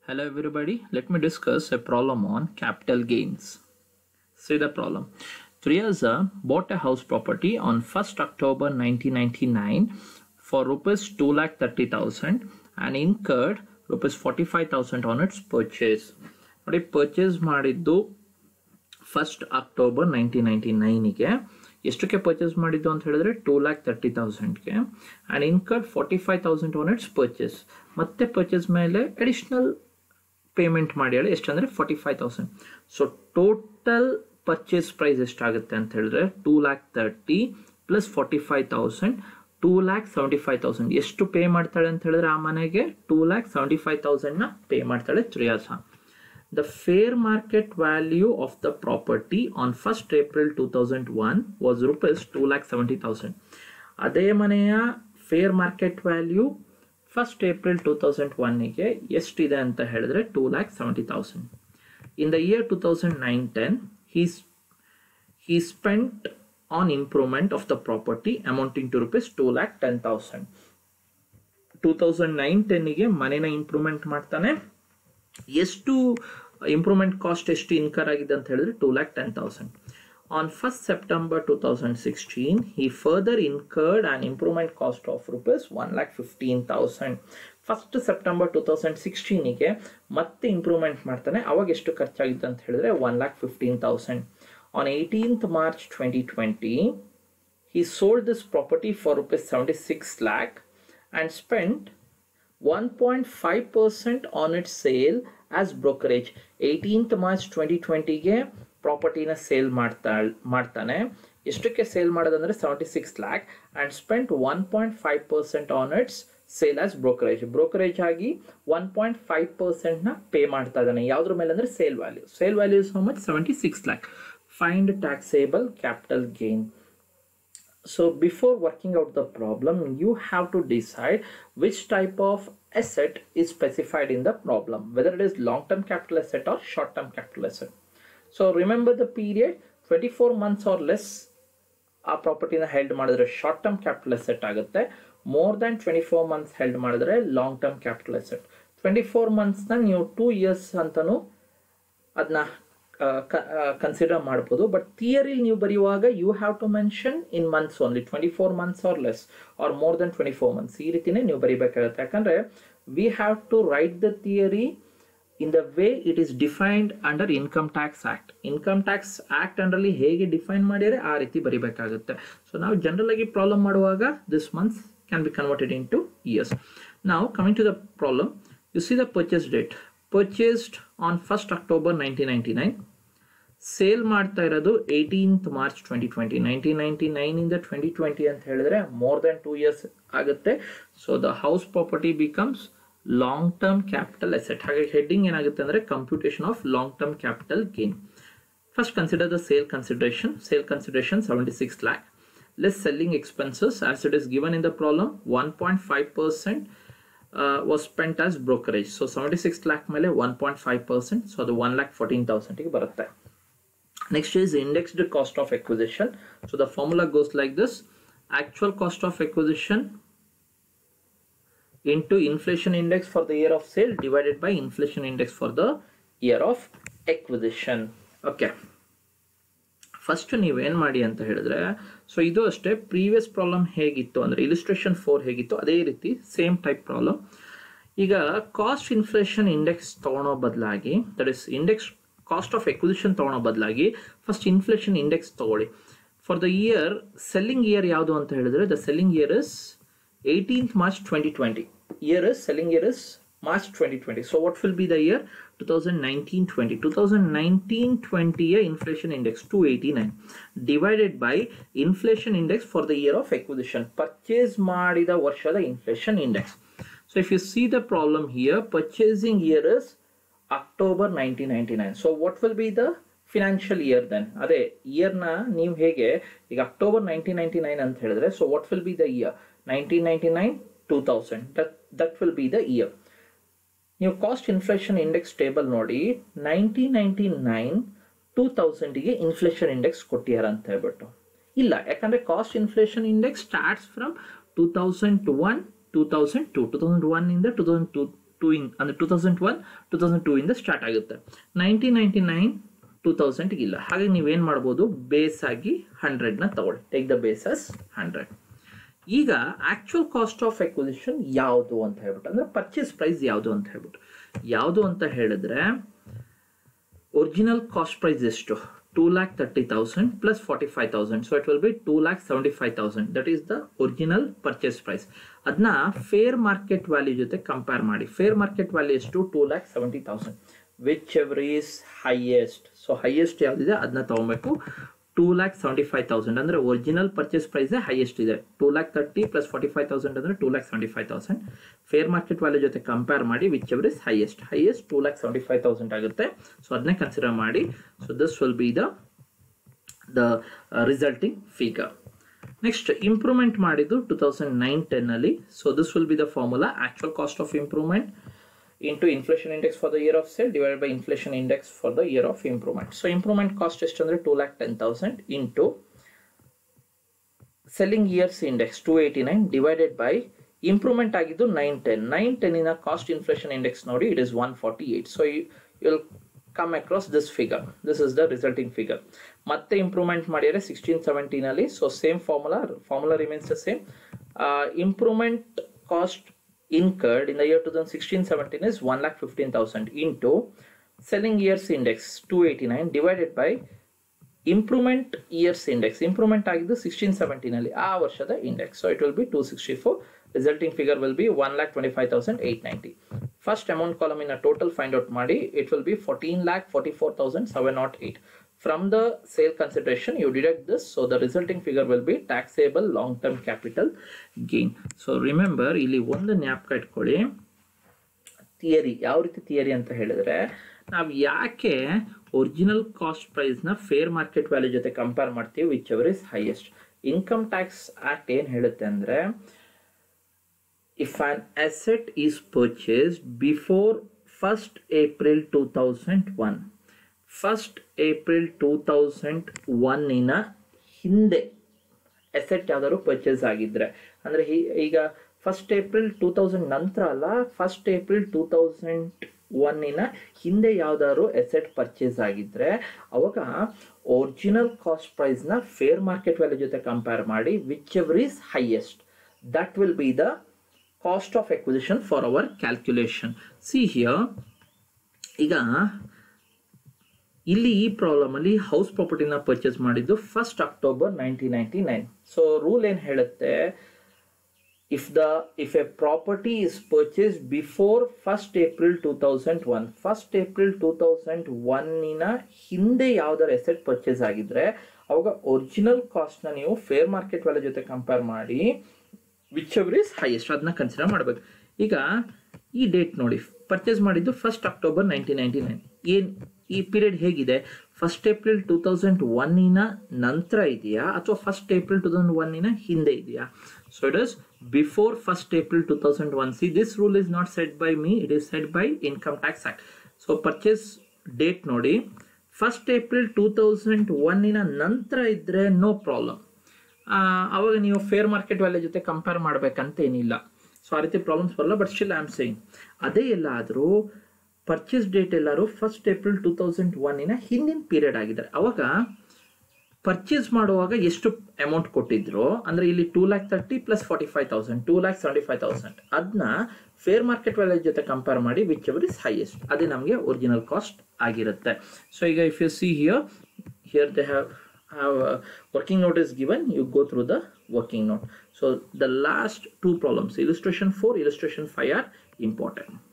Hello everybody, let me discuss a problem on capital gains. See the problem. Triaza bought a house property on 1st October 1999 for rupees 2,30,000 and incurred rupees 45,000 on its purchase. ನೋಡಿ purchase ಮಾಡಿದ್ದು 1st October 1999ಗೆ ಎಷ್ಟಕ್ಕೆ purchase ಮಾಡಿದ್ದು ಅಂತ ಹೇಳಿದ್ರೆ 2,30,000ಗೆ and incurred 45,000 on its purchase. ಮತ್ತೆ purchase ಮೇಲೆ ಅಡಿಷನಲ್ ಪೇಮೆಂಟ್ ಮಾಡಿ ಹೇಳಿ ಎಷ್ಟಂದ್ರೆ 45,000. ಸೊ ಟೋಟಲ್ ಪರ್ಚೇಸ್ ಪ್ರೈಸ್ ಎಷ್ಟಾಗುತ್ತೆ ಅಂತ ಹೇಳಿದ್ರೆ 2,30,000 ಪ್ಲಸ್ 45,000 2,75,000. ಎಷ್ಟು ಪೇ ಮಾಡ್ತಾಳೆ ಅಂತ ಹೇಳಿದ್ರೆ ಆ ಮನೆಗೆ 2,75,000 ನ ಪೇ ಮಾಡ್ತಾಳೆ ತ್ರಿಯಾಸ. The fair market value of the property on 1st April 2001 was rupees 2,70,000. ಅದೇ ಮನೆಯ fair market value 1st April 2001 ಗೆ ಎಷ್ಟಿದೆ ಅಂತ ಹೇಳಿದ್ರೆ 2,70,000. In the year 2009-10 he spent on improvement of the property amounting to rupees 2,10,000. 2009-10 ಗೆ ಮನೆನ improvement ಮಾಡ್ತಾನೆ. ಎಷ್ಟು ಇಂಪ್ರೂವ್ಮೆಂಟ್ ಕಾಸ್ಟ್ ಎಷ್ಟು ಇನ್ಕರ್ ಆಗಿದೆ ಅಂತ ಹೇಳಿದ್ರೆ 2,10,000. On 1st September 2016, he further incurred an improvement cost of rupees 1,15,000. 1st September 2016 ಗೆ ಮತ್ತೆ ಇಂಪ್ರೂವ್ಮೆಂಟ್ ಮಾಡ್ತಾನೆ. ಅವಾಗ ಎಷ್ಟು ಖರ್ಚಾಗಿದೆ ಅಂತ ಹೇಳಿದ್ರೆ 1,15,000. On 18th March 2020, he sold this property for rupees 76 lakh and spent 1.5% on its sale as brokerage. 18th March 2020 ಗೆ ಪ್ರಾಪರ್ಟಿನ sale ಮಾಡ್ತಾನೆ. ಎಷ್ಟಕ್ಕೆ ಸೇಲ್ ಮಾಡೋದಂದ್ರೆ 76 lakh and spent 1.5% on its sale as brokerage. Brokerage ಆಗಿ 1.5% ನ ಪೇ ಮಾಡ್ತಾ ಇದ್ದಾನೆ. ಯಾವ್ದ್ರ ಮೇಲೆ ಅಂದ್ರೆ sale value. Sale value is how much? 76 lakh. Find taxable capital gain. So before working out the problem, you have to decide which type of asset is specified in the problem, whether it is long-term capital asset or short-term capital asset. So remember the period, 24 months or less ಆ ಪ್ರಾಪರ್ಟಿನ held ಮಾಡಿದ್ರೆ short term capital asset ಆಗುತ್ತೆ. More than 24 months held ಮಾಡಿದ್ರೆ long term capital asset. 24 months ನ ನೀವು 2 years ಅಂತಾನು ಅದನ್ನ consider ಮಾಡ್ಬೋದು. ಬಟ್ ಥಿಯರಿ ನೀವು ಬರೆಯುವಾಗ you have to mention in months only, 24 months or less or more than 24 months. ಈ ರೀತಿನೇ ನೀವು ಬರೀಬೇಕಾಗುತ್ತೆ. ಯಾಕಂದ್ರೆ we have to write the theory in the way it is defined under Income Tax Act. Income Tax Act ಅಂಡರ್ಲಿ ಹೇಗೆ define ಮಾಡಿದ್ರೆ ಆ ರೀತಿ ಬರಿಬೇಕಾಗುತ್ತೆ. ಸೊ ನಾವು ಜನರಲ್ ಆಗಿ ಪ್ರಾಬ್ಲಮ್ ಮಾಡುವಾಗ this months can be converted into years. ನಾವು coming to the problem, you see the purchase date. Purchased on 1st October 1999. Sale ಮಾಡ್ತಾ ಇರೋದು 18th March 2020. 1999 ಇಂದ 2020 ಅಂತ ಹೇಳಿದ್ರೆ ಮೋರ್ ದನ್ 2 years ಆಗುತ್ತೆ. So the house property becomes long term capital asset. ಹಾಗೆ heading ಏನಾಗುತ್ತೆ ಅಂದ್ರೆ computation of long term capital gain. First consider the sale consideration. Sale consideration 76 lakh less selling expenses as it is given in the problem. 1.5% was spent as brokerage. So 76 lakh ಮೇಲೆ 1.5%, so ಅದು 1,14,000 ಗೆ ಬರುತ್ತೆ. Next is indexed cost of acquisition. So the formula goes like this: actual cost of acquisition into inflation index for the year of sale divided by inflation index for the year of acquisition. Okay, first ನೀವೇನ್ ಮಾಡಿ ಅಂತ ಹೇಳಿದ್ರೆ, so ಇದು ಅಷ್ಟೇ previous problem ಹೇಗಿತ್ತು ಅಂದ್ರೆ illustration 4 ಹೇಗಿತ್ತು ಅದೇ ರೀತಿ ಸೇಮ್ ಟೈಪ್ ಪ್ರಾಬ್ಲಮ್. ಈಗ ಕಾಸ್ಟ್ ಇನ್ಫ್ಲೇಷನ್ ಇಂಡೆಕ್ಸ್ ತಗೊಳೋ ಬದಲಾಗಿ, that is index cost of acquisition ತಗೊಳೋ ಬದಲಾಗಿ ಫಸ್ಟ್ ಇನ್ಫ್ಲೇಷನ್ ಇಂಡೆಕ್ಸ್ ತಗೊಳ್ಳಿ. For the year, selling year ಯಾವುದು ಅಂತ ಹೇಳಿದ್ರೆ the selling year is 18th March 2020. Year is selling year is March 2020. So what will be the year? 2019-20. 2019-20 year inflation index 289 divided by inflation index for the year of acquisition. Purchase ಮಾಡಿದ ವರ್ಷದ inflation index. So if you see the problem here, purchasing year is October 1999. So what will be the financial year then? ಅದೇ year ನ ನೀವು ಹೇಗೆ ಈಗ October 1999 ಅಂತ ಹೇಳಿದ್ರೆ, so what will be the year? 1999 2000. That will be the year. ನೀವು cost inflation index table ನೋಡಿ, 1999 2000 ಗೆ ಇನ್ಫ್ಲೇಷನ್ ಇಂಡೆಕ್ಸ್ ಕೊಟ್ಟಿಯಾರ ಅಂತ ಹೇಳ್ಬಿಟ್ಟು ಇಲ್ಲ. ಯಾಕಂದ್ರೆ cost inflation index starts from 2001 2002. 2001 ಇಂದ 2002 ಅಂದರೆ 2001 2002 ಇಂದ ಸ್ಟಾರ್ಟ್ ಆಗುತ್ತೆ. 1999 2000 ಇಲ್ಲ. ಹಾಗಾಗಿ ನೀವೇನು ಮಾಡ್ಬೋದು, ಬೇಸ್ ಆಗಿ 100ನ ತಗೊಳ್ಳಿ. Take the bases 100. ಈಗ ಆಕ್ಚುಯಲ್ ಕಾಸ್ಟ್ ಆಫ್ ಎಕ್ವಿಸಿಷನ್ ಯಾವುದು ಅಂತ ಹೇಳ್ಬಿಟ್ಟು, ಅಂದ್ರೆ ಪರ್ಚೇಸ್ ಪ್ರೈಸ್ ಯಾವುದು ಅಂತ ಹೇಳ್ಬಿಟ್ಟು, ಯಾವುದು ಅಂತ ಹೇಳಿದ್ರೆ ಒರಿಜಿನಲ್ ಕಾಸ್ಟ್ ಪ್ರೈಸ್ ಎಷ್ಟು, 2,30,000 plus 45,000, so it will be 2,75,000. that is the original purchase price. ಅದನ್ನ ಫೇರ್ ಮಾರ್ಕೆಟ್ ವ್ಯಾಲ್ಯೂ ಜೊತೆ ಕಂಪೇರ್ ಮಾಡಿ. ಫೇರ್ ಮಾರ್ಕೆಟ್ ವ್ಯಾಲ್ಯೂ ಎಷ್ಟು, 2,70,000, whichever is highest. So highest ಯಾವ್ದಿದೆ ಅದನ್ನ ತಗೊಬೇಕು. 2,75,000 ಅಂದ್ರೆ ಒರಿಜಿನಲ್ ಪರ್ಚೇಸ್ ಪ್ರೈಸ್ ಹೈಯೆಸ್ಟ್ ಇದೆ. 2,30,000 plus 45,000 ಅಂದ್ರೆ 2,75,000. ಫೇರ್ ಮಾರ್ಕೆಟ್ ವ್ಯಾಲ್ಯೂ ಜೊತೆ ಕಂಪೇರ್ ಮಾಡಿ, whichever is highest. Highest 2,75,000 ಆಗುತ್ತೆ. ಸೊ ಅದನ್ನೇ ಕನ್ಸಿಡರ್ ಮಾಡಿ. So this will be the resulting figure. Next improvement ಮಾಡಿದ್ದು 2009-10 ಅಲ್ಲಿ. So this will be the formula, actual cost of improvement into inflation index for the year of sale divided by inflation index for the year of improvement. So improvement cost ಎಷ್ಟು ಅಂದ್ರೆ 2,10,000 into selling years index 289 divided by improvement ಆಗಿದ್ದು 910. 910 ಇನ cost inflation index ನೋಡಿ, it is 148. So you'll come across this figure. This is the resulting figure. ಮತ್ತೆ improvement ಮಾಡಿದ್ರೆ 16-17 ಅಲ್ಲಿ. So same formula remains the same. Improvement cost incurred in the year 2016-17 is 1,15,000 into selling years index 289 divided by improvement years index. Improvement ಆಗಿದ್ದು 16-17 ಅಲ್ಲಿ ಆ ವರ್ಷದ index. So it will be 264. Resulting figure will be 1,25,890. First amount column in a total find out ಮಾಡಿ. It will be 14,44,708. From the sale consideration you deduct this, so the resulting figure will be taxable long term capital gain. So remember ಇಲ್ಲಿ ಒಂದು ಜ್ಞಾಪಕ ಇಟ್ಕೊಳ್ಳಿ, theory ಯಾವ ರೀತಿ theory ಅಂತ ಹೇಳಿದ್ರೆ, ನಾವು ಯಾಕೆ ಒರಿಜಿನಲ್ ಕಾಸ್ಟ್ ಪ್ರೈಸ್ ನ ಫೇರ್ ಮಾರ್ಕೆಟ್ ವ್ಯಾಲ್ಯೂ ಜೊತೆ ಕಂಪೇರ್ ಮಾಡ್ತೀವಿ, whichever is highest. Income Tax Act ಏನ್ ಹೇಳುತ್ತೆ ಅಂದ್ರೆ, if an asset is purchased before 1st April 2001, 1st April 2001 ಇನ ಹಿಂದೆ ಅಸೆಟ್ ಯಾವ್ದಾದ್ರು ಪರ್ಚೇಸ್ ಆಗಿದ್ರೆ, ಅಂದ್ರೆ ಈಗ 1st April 2000 ನಂತರ ಅಲ್ಲ, 1st April 2001 ಇನ ಹಿಂದೆ ಯಾವ್ದಾದ್ರು ಅಸೆಟ್ ಪರ್ಚೇಸ್ ಆಗಿದ್ರೆ ಅವಾಗ ಒರಿಜಿನಲ್ ಕಾಸ್ಟ್ ಪ್ರೈಸ್ ನ ಫೇರ್ ಮಾರ್ಕೆಟ್ ವ್ಯಾಲ್ಯೂ ಜೊತೆ ಕಂಪೇರ್ ಮಾಡಿ, whichever is highest, that will be the cost of acquisition for our calculation. See here, ಈಗ ಇಲ್ಲಿ ಈ ಪ್ರಾಬ್ಲಮ್ ಅಲ್ಲಿ ಹೌಸ್ ಪ್ರಾಪರ್ಟಿನ ಪರ್ಚೇಸ್ ಮಾಡಿದ್ದು 1st October 1999. ಸೊ ರೂಲ್ ಏನ್ ಹೇಳುತ್ತೆ, if a property is purchased before 1st April 2001, 1st April 2001 ಇನ ಹಿಂದೆ ಯಾವ್ದಾರ ಎಸೆಟ್ ಪರ್ಚೇಸ್ ಆಗಿದ್ರೆ ಅವಾಗ ಒರಿಜಿನಲ್ ಕಾಸ್ಟ್ ನ ನೀವು ಫೇರ್ ಮಾರ್ಕೆಟ್ ವ್ಯಾಲ್ಯೂ ಜೊತೆ ಕಂಪೇರ್ ಮಾಡಿ, ವಿಚ್ ಎವರ್ ಇಸ್ ಹೈಯೆಸ್ಟ್ ಅದನ್ನ ಕನ್ಸಿಡರ್ ಮಾಡಬೇಕು. ಈಗ ಈ ಡೇಟ್ ನೋಡಿ, ಪರ್ಚೇಸ್ ಮಾಡಿದ್ದು 1st October 1999. ಏನ್ ಈ ಪೀರಿಯಡ್ ಹೇಗಿದೆ, 1st April 2001 ಇನ ನಂತರ ಇದೆಯಾ ಅಥವಾ 1st April 2001 ಇನ ಹಿಂದೆ ಇದೆಯಾ? So it is before 1st April 2001. See this rule is not set by me, it is set by Income Tax Act. So purchase date ನೋಡಿ, 1st April 2001 ಇನ ನಂತರ ಇದ್ರೆ ನೋ ಪ್ರಾಬ್ಲಮ್, ಅವಾಗ ನೀವು ಫೇರ್ ಮಾರ್ಕೆಟ್ ವ್ಯಾಲ್ಯೂ ಜೊತೆ compare ಮಾಡ್ಬೇಕಂತ ಏನಿಲ್ಲ. So ಆ ರೀತಿ ಪ್ರಾಬ್ಲಮ್ಸ್ ಬರಲ್ಲ. But still I am saying, ಅದೇ ಎಲ್ಲಾದರೂ ಪರ್ಚೇಸ್ ಡೇಟ್ ಎಲ್ಲರೂ 1st April 2001 ಇನ ಹಿಂದಿನ ಪೀರಿಯಡ್ ಆಗಿದ್ದಾರೆ, ಅವಾಗ ಪರ್ಚೇಸ್ ಮಾಡುವಾಗ ಎಷ್ಟು ಅಮೌಂಟ್ ಕೊಟ್ಟಿದ್ರು ಅಂದ್ರೆ ಇಲ್ಲಿ 2,30,000 plus 45,000, 2,75,000 ಅದನ್ನ ಫೇರ್ ಮಾರ್ಕೆಟ್ ವ್ಯಾಲ್ಯೂ ಜೊತೆ ಕಂಪೇರ್ ಮಾಡಿ, ವಿಚ್ ಎವರ್ ಇಸ್ ಹೈಯೆಸ್ಟ್, ಅದೇ ನಮಗೆ ಒರಿಜಿನಲ್ ಕಾಸ್ಟ್ ಆಗಿರುತ್ತೆ. ಸೊ ಈಗ if you see here they have working note is given, you go through the working note. So the last two problems, illustration 4, illustration 5 are important.